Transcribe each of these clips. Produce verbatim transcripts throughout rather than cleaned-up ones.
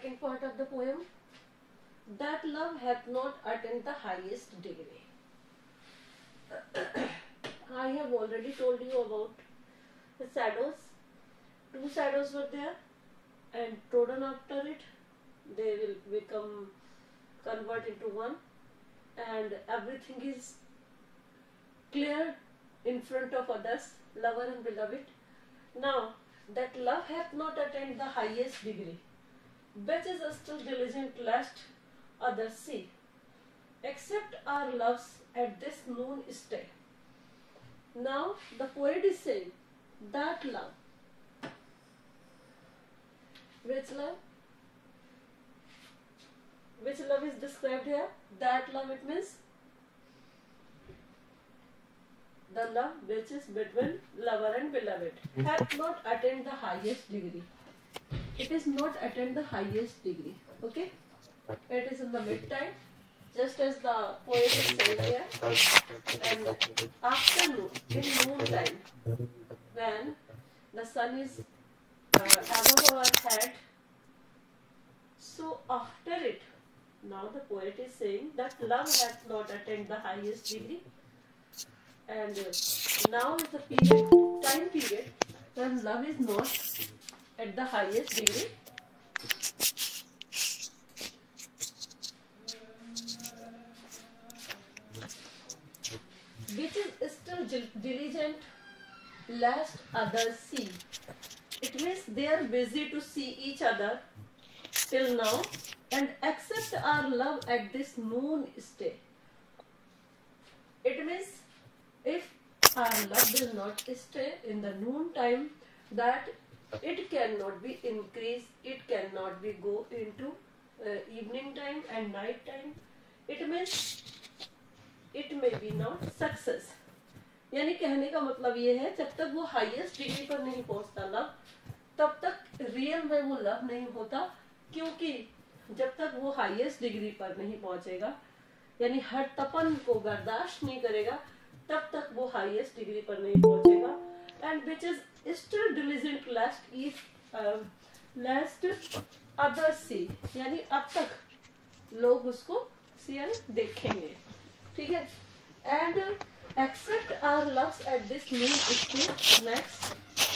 second part of the poem, that love hath not attained the highest degree. I have already told you about the shadows. Two shadows were there, and trodden after it, they will become convert into one, and everything is clear in front of others, lover and beloved. Now that love hath not attained the highest degree, which is still diligent lest others see, except our loves at this noon stay. Now the poet is saying that love, which love? Which love is described here? That love, it means the love which is between lover and beloved, hath not attained the highest degree. It is not attained the highest degree. Okay? It is in the mid-time, just as the poet is saying here. And afternoon, in noon time, when the sun is uh, above our head, so after it, now the poet is saying that love hath not attained the highest degree, and uh, now is the period, time period when love is not at the highest degree. Which is still diligent lest others see. It means they are busy to see each other till now, and accept our love at this noon stay. It means if our love will not stay in the noon time, that it cannot be increased, it cannot be go into uh, evening time and night time. It means it may be not success. यानी कहने का मतलब ये है, जब तक वो highest degree पर नहीं पहुंचता लव, तब तक रियल में वो लव नहीं होता, क्योंकि जब तक वो हाईएस्ट डिग्री पर नहीं पहुंचेगा, यानी हर तपन को बर्दाश्त नहीं करेगा, तब तक वो हाईएस्ट डिग्री पर नहीं पहुंचेगा. And which is still diligent last if last other see, यानी अब तक लोग उसको सी देखेंगे. ठीक है. And except our loves at this new stage. Next,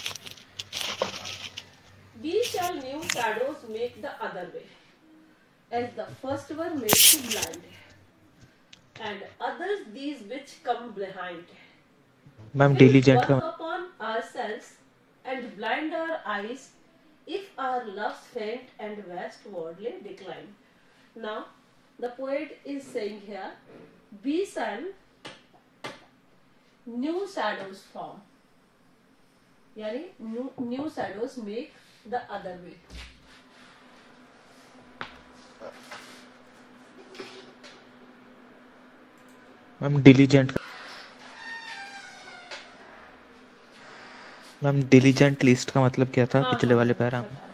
we shall new shadows make the other way, as the first were made to blind, and others these which come behind. Ma'am, diligent work upon ourselves and blind our eyes, if our loves faint and westwardly decline. Now the poet is saying here, we shall new shadows form, yani new, new shadows make the other way. Ma'am diligent ma'am diligent list का मतलब क्या था? हाँ, पिछले वाले para में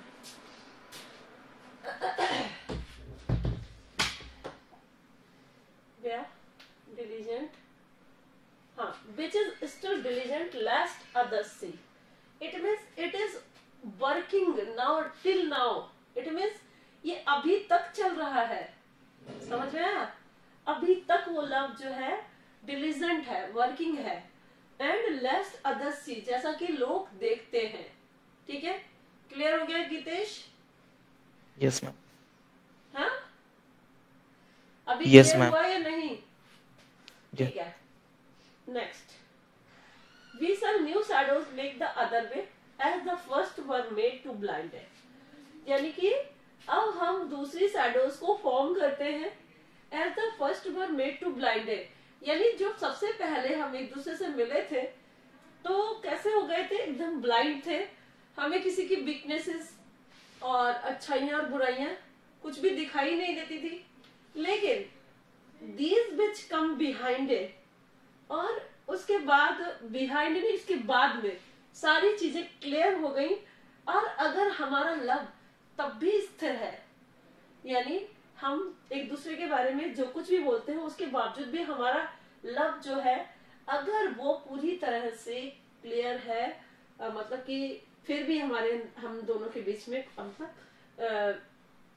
diligent, हाँ, which is still diligent lest others see. It means it is working now till now. It means ये अभी तक चल रहा है. समझ में आया? अभी तक वो लव जो है डिलिजेंट है, वर्किंग है. एंड लेस्ट अदर्स सी, जैसा कि लोग देखते हैं. ठीक है. क्लियर हो गया गीतेश? Yes ma'am. हाँ, अभी yes, क्लियर हुआ या नहीं? ठीक है. Next, we shall new shadows make the other way, as the first were made to blind. यानी कि अब हम दूसरी शैडोज को फॉर्म करते हैं, as the first were made to blind. यानी जो सबसे पहले हम एक दूसरे से मिले थे तो कैसे हो गए थे? एकदम ब्लाइंड थे. हमें किसी की वीकनेसेस और अच्छाइयां और बुराइयां कुछ भी दिखाई नहीं देती थी. लेकिन दीज विच कम बिहाइंड, और उसके बाद बिहाइंड नहीं, इसके बाद में सारी चीजें क्लियर हो गई. और अगर हमारा लव तब भी स्थिर है, यानी हम एक दूसरे के बारे में जो कुछ भी बोलते हैं उसके बावजूद भी हमारा लव जो है, अगर वो पूरी तरह से क्लियर है, आ, मतलब कि फिर भी हमारे हम दोनों के बीच में मतलब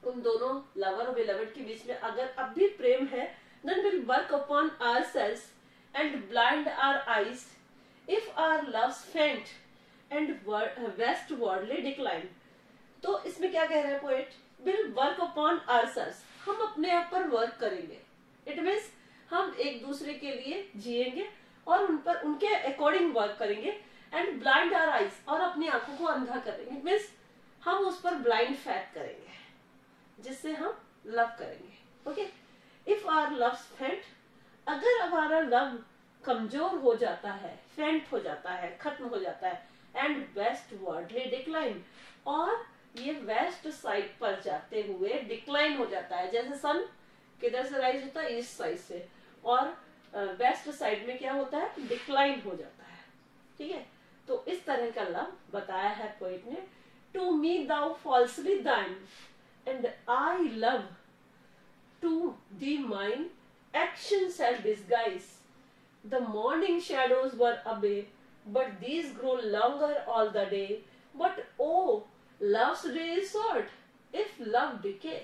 उन दोनों लवर और बिलवड के बीच में अगर अब भी प्रेम है, then we'll work upon ourselves and blind our eyes if our loves faint and westwardly decline. तो इसमें क्या कह रहा है poet? Will work upon ourselves, हम अपने आप पर वर्क करेंगे. इट मीन्स हम एक दूसरे के लिए जिएंगे और उन पर उनके अकॉर्डिंग वर्क करेंगे. एंड ब्लाइंड आवर आईज, और अपनी आंखों को अंधा करेंगे. इट मीन्स हम उस पर ब्लाइंड फैथ करेंगे जिससे हम लव करेंगे. ओके, इफ आवर लव फेंट, अगर हमारा लव कमजोर हो जाता है, फेंट हो जाता है, खत्म हो जाता है, एंड वेस्ट वर्डली डिक्लाइन, और ये वेस्ट साइड पर जाते हुए डिक्लाइन हो जाता है. जैसे सन किधर से राइज होता है? ईस्ट साइड से, और वेस्ट साइड में क्या होता है? डिक्लाइन हो जाता है. ठीक है, तो इस तरह का लव बताया है पोइट ने. To me thou falsely thine and I love to thee mine action shall disguise. The morning shadows wear away but these grow longer all the day. But O love's day is short if love decay.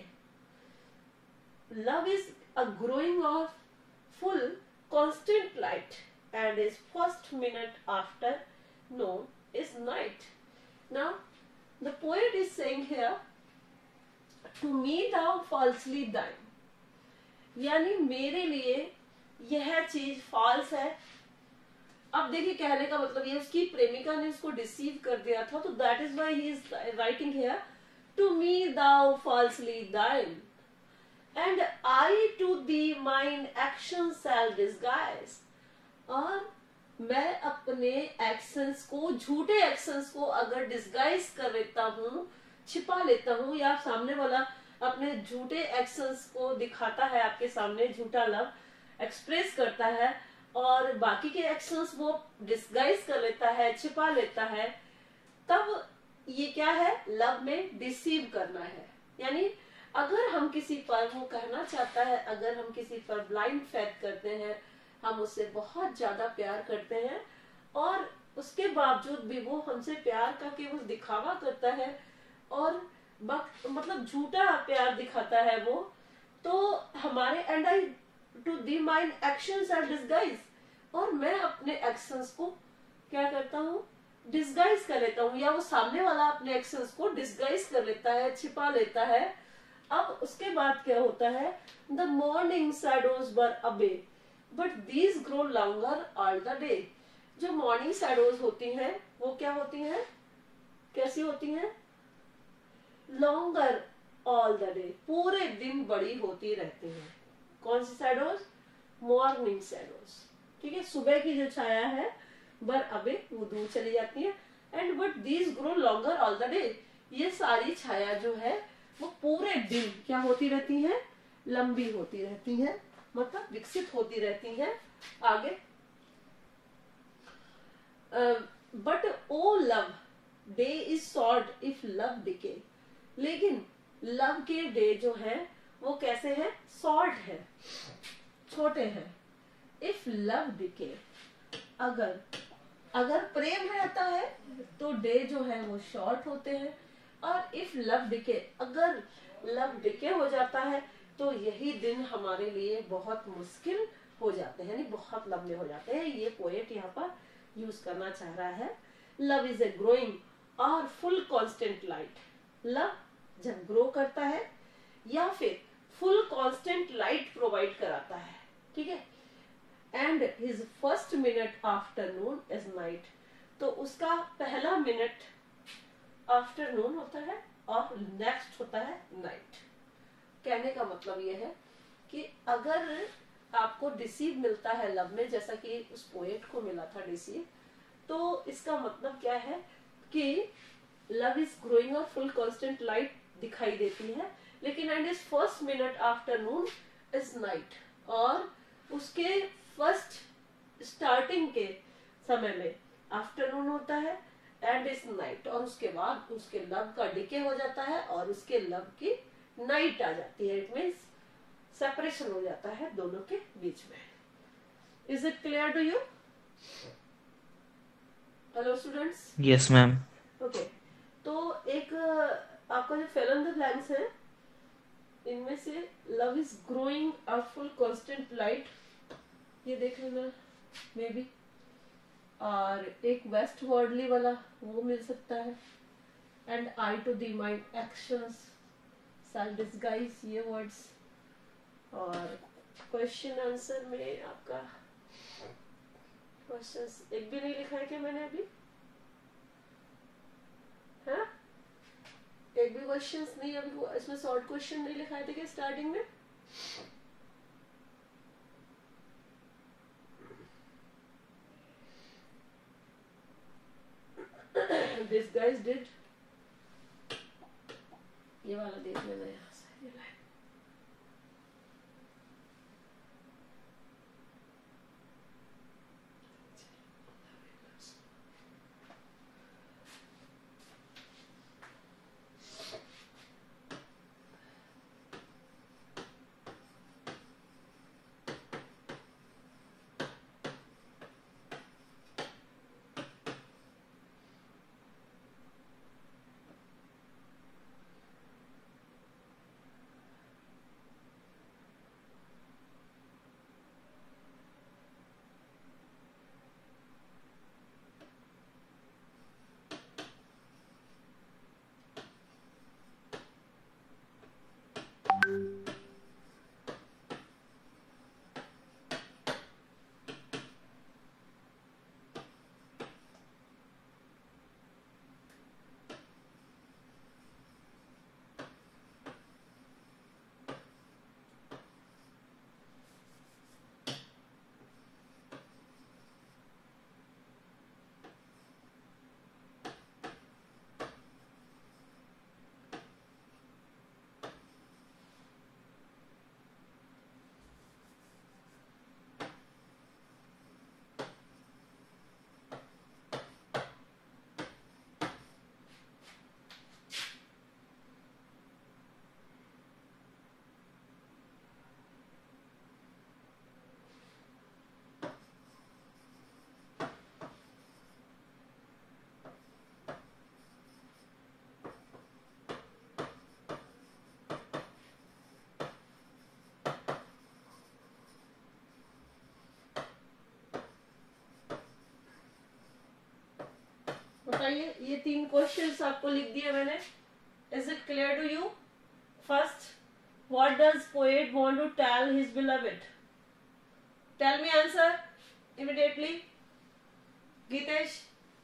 Love is a growing of full constant light and its first minute after noon is night. Now the poet is saying here, to me thou falsely thine, यानी मेरे लिए यह चीज false है. अब देखिए कहने का मतलब ये, उसकी प्रेमिका ने उसको डिसीव कर दिया था, तो that is why he is writing here, to me thou falsely thine and I to thee mine action shall disguise. और मैं अपने एक्शंस को, झूठे एक्शंस को अगर डिस्गाइज कर लेता हूँ, छिपा लेता हूँ, या सामने वाला अपने झूठे एक्शंस को दिखाता है आपके सामने, झूठा लव एक्सप्रेस करता है, और बाकी के एक्शंस वो डिस्गाइज कर लेता है, छिपा लेता है, तब ये क्या है? लव में डिसीव करना है. यानी अगर हम किसी पर, वो कहना चाहता है, अगर हम किसी पर ब्लाइंड फेथ करते हैं, हम उससे बहुत ज्यादा प्यार करते हैं, और उसके बावजूद भी वो हमसे प्यार का केवल दिखावा करता है, और मतलब झूठा प्यार दिखाता है वो, तो हमारे and I to thee mine actions are disguise, और मैं अपने एक्शंस को क्या करता हूँ? डिस्गाइज कर लेता हूँ, या वो सामने वाला अपने एक्शंस को डिस्गाइज कर लेता है, छिपा लेता है. अब उसके बाद क्या होता है? The morning shadows wear away but these grow longer all the day. जो मॉर्निंग शैडोज होती हैं वो क्या होती हैं? कैसी होती हैं? लॉन्गर ऑल द डे, पूरे दिन बड़ी होती रहती हैं. कौन सी शैडोज? Morning shadows. ठीक है, सुबह की जो छाया है बर अबे वो दूर चली जाती है. And but these grow longer all the day, ये सारी छाया जो है वो पूरे दिन क्या होती रहती है? लंबी होती रहती है, मतलब विकसित होती रहती है. आगे, but O love day is short if love decay. लेकिन लव के डे जो है वो कैसे है? शॉर्ट है, छोटे हैं. इफ लव डिके, अगर अगर प्रेम रहता है तो डे जो है वो शॉर्ट होते हैं. और इफ लव डिके, अगर लव डिके हो जाता है तो यही दिन हमारे लिए बहुत मुश्किल हो जाते हैं, यानी बहुत लंबे हो जाते हैं. ये पोएट यहाँ पर यूज करना चाह रहा है. Love is a growing or full constant light. Love जब ग्रो करता है या फिर फुल कांस्टेंट लाइट प्रोवाइड कराता है. ठीक है, and his first minute afternoon is night, तो उसका पहला मिनट आफ्टरनून होता है और नेक्स्ट होता है नाइट. कहने का मतलब यह है कि अगर आपको डिसीव मिलता है लव में, जैसा कि उस पोएट को मिला था डिसीव, तो इसका मतलब क्या है कि love is growing or full constant light दिखाई देती है, लेकिन and is first minute afternoon is night, और उसके फर्स्ट स्टार्टिंग के समय में आफ्टरनून होता है एंड इज नाइट, और उसके बाद उसके लव का डिके हो जाता है और उसके लव की नाइट आ जाती है. इट मीन्स सेपरेशन हो जाता है दोनों के बीच में. Is it clear to you? Hello students. Yes ma'am. Okay, तो एक आपका जो फिल इन द ब्लैंक्स है इनमें से love is growing a full constant light, ये देख लेना मे बी, और एक वेस्ट वर्डली वाला वो मिल सकता है, and I to thee mind actions self disguise, ये वर्ड्स। और क्वेश्चन आंसर में आपका क्वेश्चंस एक भी नहीं लिखा है क्या मैंने अभी? हाँ, एक भी क्वेश्चंस नहीं अभी, इसमें शॉर्ट क्वेश्चन नहीं लिखाए थे क्या स्टार्टिंग में? This guys did, ये वाला देख लेना यहाँ से, ये लाइन। बताइए, ये तीन क्वेश्चंस आपको लिख दिए मैंने। Is it clear to you? First, what does poet want to tell his beloved? Tell me answer immediately. Gitesh,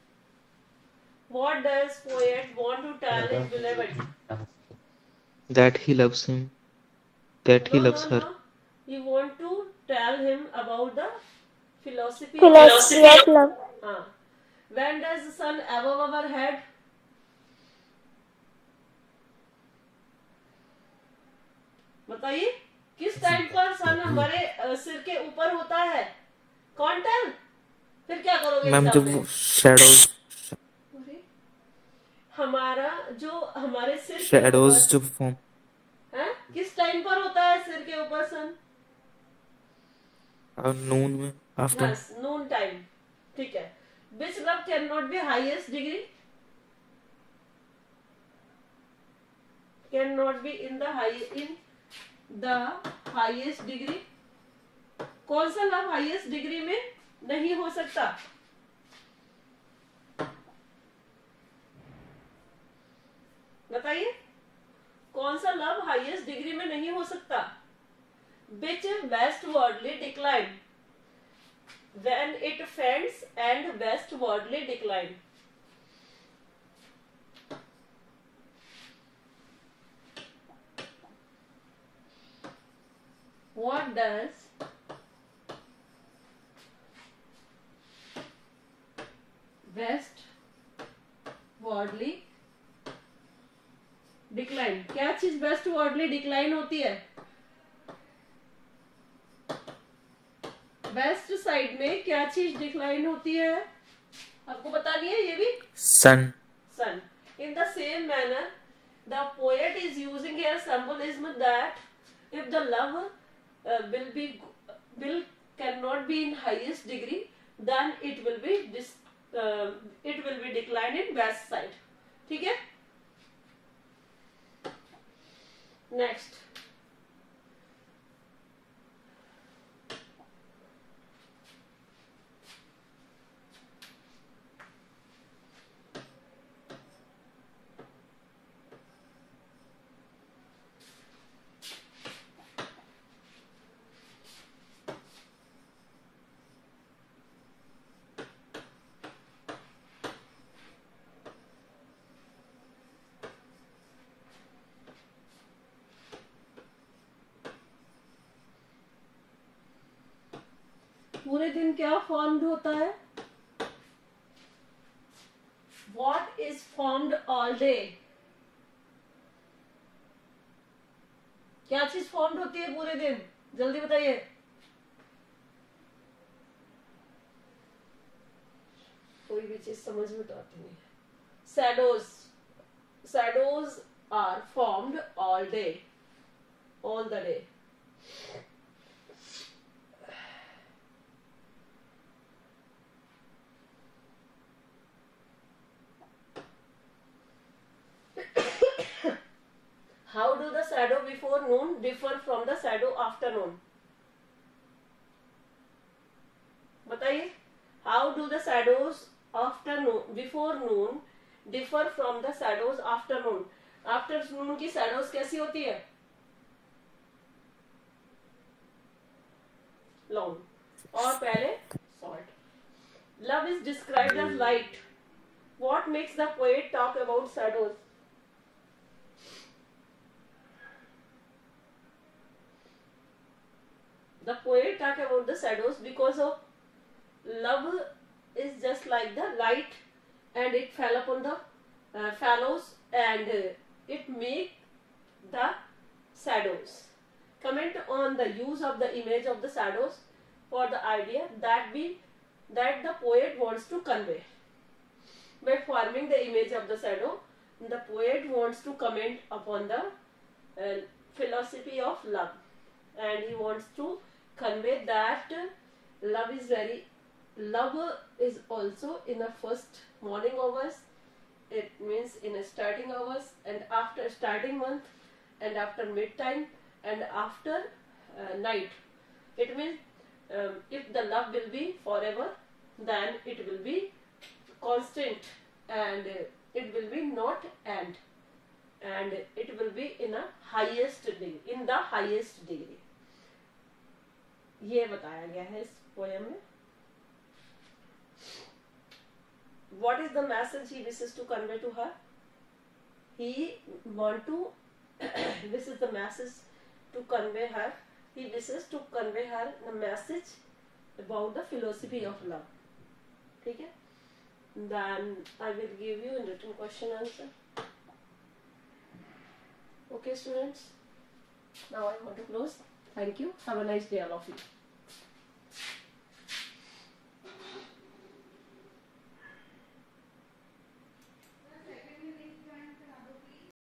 what does poet want to tell his beloved? That he loves him. That he No, loves no, her. no. You want to tell him about the philosophy Philosophy of of love. हाँ. When does the sun above our head? बताइए, किस time पर सन हमारे अ, सिर के ऊपर होता है? कौन टेल? फिर क्या करोगे मैम इस जब में? वो shadows अरे, हमारा जो हमारे सिर के shadows ऊपर जब form है, किस टाइम पर होता है सिर के ऊपर सन? uh, noon में after यस, नून टाइम। ठीक है। Which love can not be highest degree? Can not be in the high in the highest degree. कौन सा लव हाईएस्ट डिग्री में नहीं हो सकता? बताइए, कौन सा लव हाईएस्ट डिग्री में नहीं हो सकता? Which westwardly decline when it fends and westwardly decline. What does westwardly decline? क्या चीज westwardly decline होती है? वेस्ट साइड में क्या चीज डिक्लाइन होती है? आपको बतानी है ये भी? sun. Sun. In the same manner, the poet is using here symbolism that if the love uh, will be will cannot be in highest degree, then it will be dis, uh, it will be declined in west side. ठीक है? Next, पूरे दिन क्या formed होता है? What is formed all day? क्या चीज formed होती है पूरे दिन? जल्दी बताइए। कोई भी चीज समझ में तो आती नहीं है। Shadows shadows are formed all day, all the day. How do the shadow before noon differ from the shadow after noon? बताइए। How do the shadows after noon, before noon differ from the shadows after noon? After noon की shadows कैसी होती है? Long और पहले short. Love is described as light. What makes the poet talk about shadows? The poet talk about the shadows because of love is just like the light, and it fell upon the uh, fallows, and uh, it make the shadows. Comment on the use of the image of the shadows for the idea that we that the poet wants to convey. By forming the image of the shadow, the poet wants to comment upon the uh, philosophy of love, and he wants to convey that love is very love is also in the first morning hours. It means in a starting hours, and after starting month, and after mid time, and after uh, night. It means um, if the love will be forever, then it will be constant, and uh, it will be not end, and it will be in a highest degree, in the highest degree. ये बताया गया है इस poem में. What is the message he wishes to convey to her? He want to this is the message to convey her. He wishes to convey her the message about the philosophy of love. ठीक है? Then I will give you in written question answer. Okay, students. Now I want to close. Thank you. Have a nice day, all of you.